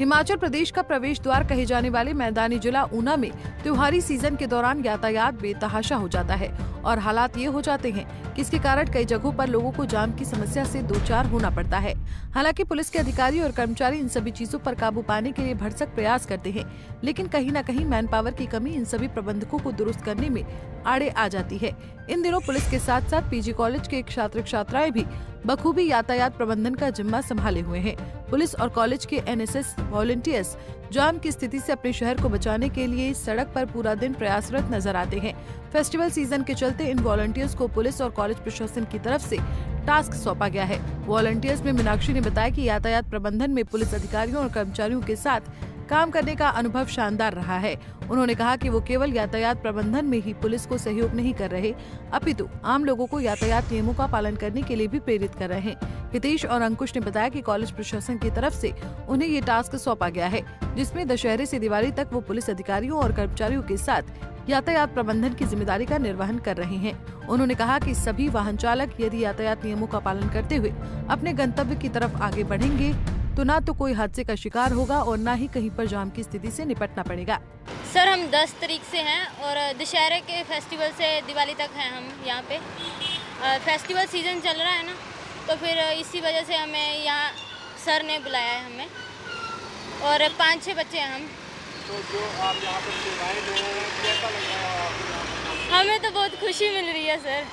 हिमाचल प्रदेश का प्रवेश द्वार कहे जाने वाले मैदानी जिला ऊना में त्योहारी सीजन के दौरान यातायात बेतहाशा हो जाता है और हालात ये हो जाते हैं कि इसके कारण कई जगहों पर लोगों को जाम की समस्या से दो चार होना पड़ता है। हालांकि पुलिस के अधिकारी और कर्मचारी इन सभी चीजों पर काबू पाने के लिए भरसक प्रयास करते हैं, लेकिन कहीं न कहीं मैन पावर की कमी इन सभी प्रबंधकों को दुरुस्त करने में आड़े आ जाती है। इन दिनों पुलिस के साथ साथ पीजी कॉलेज के छात्र छात्राएं भी बखूबी यातायात प्रबंधन का जिम्मा संभाले हुए हैं। पुलिस और कॉलेज के एनएसएस वॉलंटियर्स जाम की स्थिति से अपने शहर को बचाने के लिए सड़क पर पूरा दिन प्रयासरत नजर आते हैं। फेस्टिवल सीजन के चलते इन वॉलंटियर्स को पुलिस और कॉलेज प्रशासन की तरफ से टास्क सौंपा गया है। वॉलंटियर्स में मीनाक्षी ने बताया कि यातायात प्रबंधन में पुलिस अधिकारियों और कर्मचारियों के साथ काम करने का अनुभव शानदार रहा है। उन्होंने कहा कि वो केवल यातायात प्रबंधन में ही पुलिस को सहयोग नहीं कर रहे, अपितु आम लोगों को यातायात नियमों का पालन करने के लिए भी प्रेरित कर रहे हैं। हितेश और अंकुश ने बताया कि कॉलेज प्रशासन की तरफ से उन्हें ये टास्क सौंपा गया है, जिसमें दशहरे से दिवाली तक वो पुलिस अधिकारियों और कर्मचारियों के साथ यातायात प्रबंधन की जिम्मेदारी का निर्वहन कर रहे हैं। उन्होंने कहा कि सभी वाहन चालक यदि यातायात नियमों का पालन करते हुए अपने गंतव्य की तरफ आगे बढ़ेंगे तो ना तो कोई हादसे का शिकार होगा और ना ही कहीं पर जाम की स्थिति से निपटना पड़ेगा। सर, हम 10 तारीख से हैं और दशहरे के फेस्टिवल से दिवाली तक हैं हम यहाँ पे। फेस्टिवल सीजन चल रहा है ना, तो फिर इसी वजह से हमें यहाँ सर ने बुलाया है हमें, और 5-6 बच्चे हैं हम। तो जो आप यहाँ पर सेवाएं दे रहे हैं, कैसा लग रहा है आपको? हमें तो बहुत खुशी मिल रही है सर,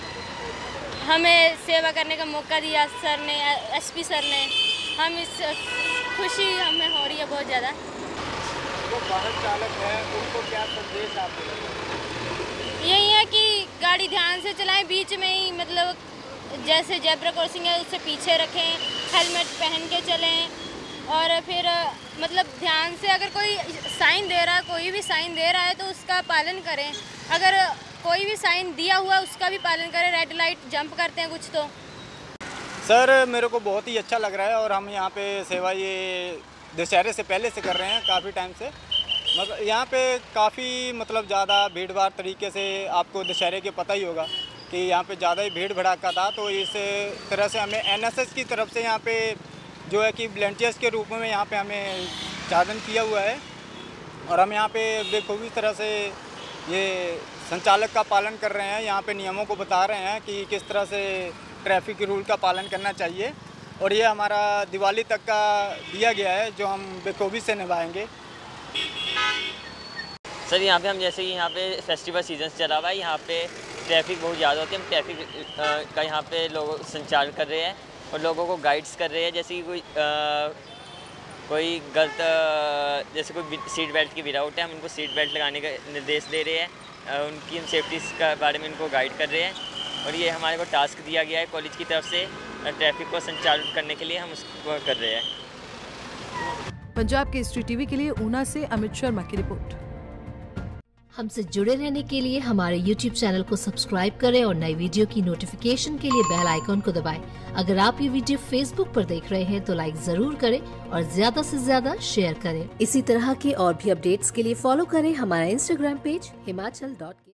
हमें सेवा करने का मौका दिया सर ने, एसपी सर ने। हम इस खुशी हमें हो रही है बहुत ज़्यादा। जो वाहन चालक है उनको क्या संदेश आप देंगे? यही है कि गाड़ी ध्यान से चलाएं, बीच में ही मतलब जैसे जेब्रा क्रॉसिंग है उससे पीछे रखें, हेलमेट पहन के चलें, और फिर मतलब ध्यान से अगर कोई साइन दे रहा है, कोई भी साइन दे रहा है तो उसका पालन करें। अगर कोई भी साइन दिया हुआ उसका भी पालन करें। रेड लाइट जंप करते हैं कुछ तो। सर, मेरे को बहुत ही अच्छा लग रहा है और हम यहाँ पे सेवा ये दशहरे से पहले से कर रहे हैं, काफ़ी टाइम से। मतलब यहाँ पे काफ़ी मतलब ज़्यादा भीड़ भाड़ तरीके से, आपको दशहरे के पता ही होगा कि यहाँ पे ज़्यादा ही भीड़ भड़ाका था, तो इस तरह से हमें एनएसएस की तरफ से यहाँ पे जो है कि वॉलंटियर्स के रूप में यहाँ पे हमें चादन किया हुआ है, और हम यहाँ पे बेखूबी तरह से ये संचालक का पालन कर रहे हैं। यहाँ पे नियमों को बता रहे हैं कि किस तरह से ट्रैफिक रूल का पालन करना चाहिए, और ये हमारा दिवाली तक का दिया गया है जो हम बेखूबी से निभाएंगे। सर, यहाँ पे हम जैसे कि यहाँ पे फेस्टिवल सीजन चला हुआ है, यहाँ पे ट्रैफिक बहुत ज़्यादा होती है। हम ट्रैफिक का यहाँ पे लोगों संचालन कर रहे हैं और लोगों को गाइड्स कर रहे हैं, जैसे कि कोई गलत जैसे कोई सीट बेल्ट की विदाउट है, हम उनको सीट बेल्ट लगाने का निर्देश दे रहे हैं, उनकी सेफ्टी के बारे में उनको गाइड कर रहे हैं। और ये हमारे को टास्क दिया गया है कॉलेज की तरफ से, ट्रैफिक को संचालित करने के लिए हम उसको कर रहे हैं। पंजाब के स्ट्रीट टीवी के लिए ऊना से अमित शर्मा की रिपोर्ट। हमसे जुड़े रहने के लिए हमारे YouTube चैनल को सब्सक्राइब करें और नई वीडियो की नोटिफिकेशन के लिए बेल आइकॉन को दबाएं। अगर आप ये वीडियो Facebook पर देख रहे हैं तो लाइक जरूर करें और ज्यादा से ज्यादा शेयर करें। इसी तरह के और भी अपडेट्स के लिए फॉलो करें हमारा Instagram पेज himachal.ke।